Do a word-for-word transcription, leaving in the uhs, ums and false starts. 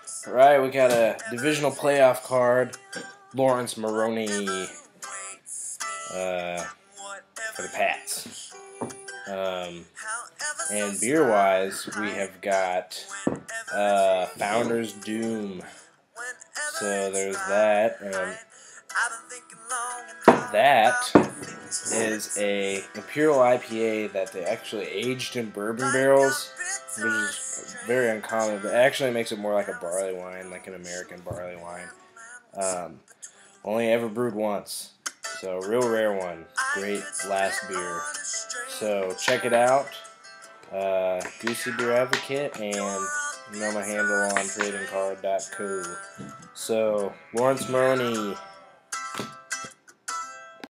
Alright, we got a divisional playoff card. Lawrence Maroney uh, for the Pats. Um, and beer-wise, we have got uh, Founder's Doom. So there's that. And that is a Imperial I P A that they actually aged in bourbon barrels, which is very uncommon, but it actually makes it more like a barley wine, like an American barley wine. Um, only ever brewed once, so real rare one. Great last beer. So check it out. Uh, Goosey Beer Advocate, and you know my handle on trading card dot co. So Lawrence Maroney.